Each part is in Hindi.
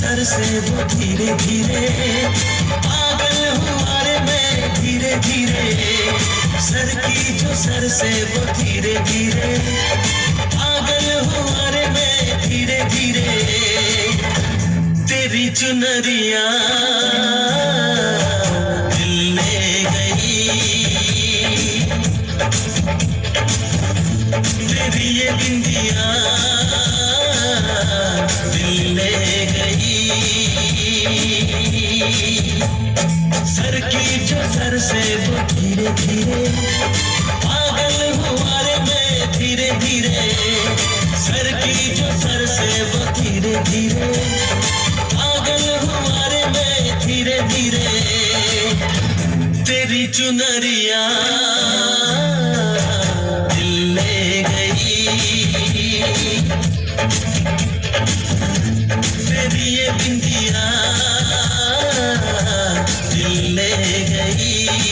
सर से वो धीरे धीरे पागल हुआ रे मैं धीरे धीरे सर की जो सर से वो धीरे धीरे पागल हुआ रे मैं धीरे धीरे तेरी चुनरिया दिल ले गई तेरी ये बिंदिया दिल ले गई सर की जो सर से वो धीरे धीरे पागल हुआ रे मैं धीरे धीरे सर की जो सर से वो धीरे धीरे पागल हुआ रे मैं धीरे धीरे तेरी चुनरिया दिल ले गई तेरी ये बिंदिया दिल ले गई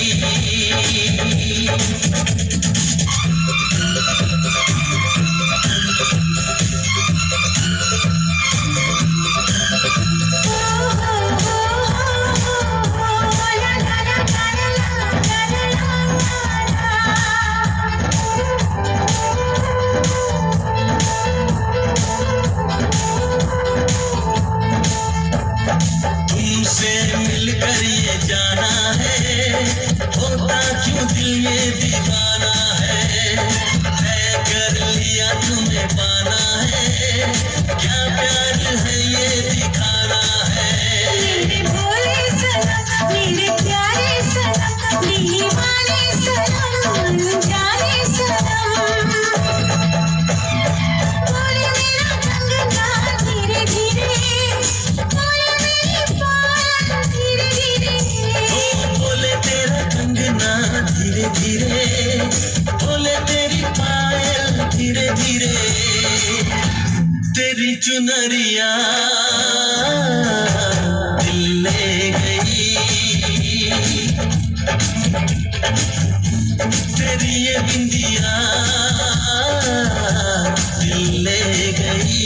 तुमसे मिलकर ये जाना है होता क्यों दिल ये दीवाना है तय कर लिया तुम्हें पाना है क्या प्यार है ये दिखाना है मेरे भोले सनम मेरे प्यारे सनम दीवाने सनम जाने सनम बोले मेरा कंगना धीरे धीरे बोले मेरी पायल धीरे धीरे बोले तेरा कंगना धीरे धीरे बोले तेरी पायल धीरे धीरे तेरी चुनरिया दिल ले गई तेरी ये बिंदिया दिल ले गई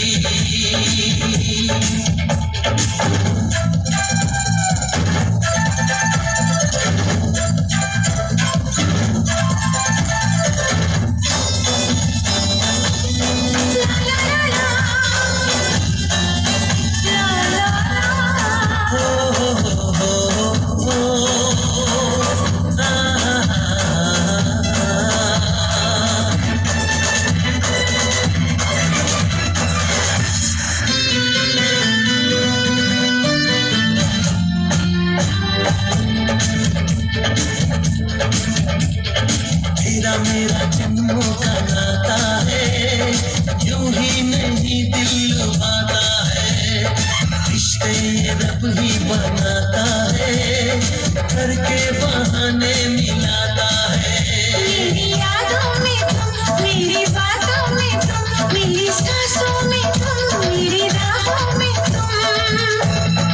तेरा मेरा जन्मों का नाता है यूं ही नहीं दिल लुभाता है रिश्ते ये रब ही बनाता है करके बहाने मिलाता है मेरी यादों में तुम मेरी बातों में तुम मेरी सांसों में तुम मेरी राहों में तुम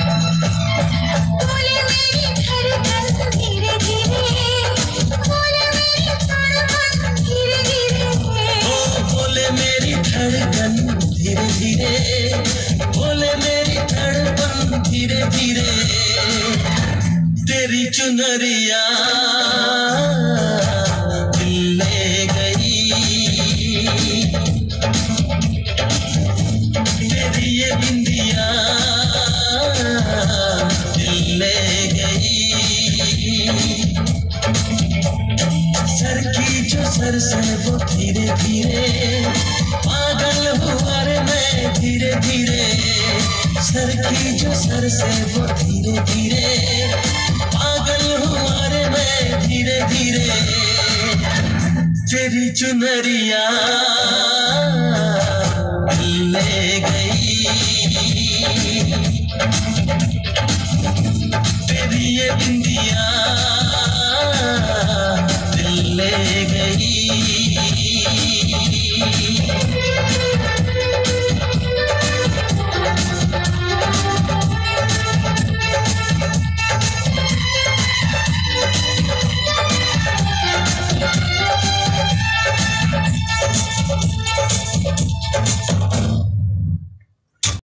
बोले मेरी धड़कन धीरे धीरे बोले मेरी धड़कन धीरे धीरे बोले मेरी धड़कन धीरे धीरे बोले मेरी धड़कन धीरे धीरे तेरी चुनरिया दिल ले गई तेरी ये बिंदिया दिल ले गई सर की जो सर से वो धीरे धीरे पागल हुआ रे मैं धीरे धीरे सर की जो सर से वो धीरे धीरे पागल हुआ रे मैं धीरे धीरे तेरी चुनरिया ले गई तेरी ये बिंदिया दिल ले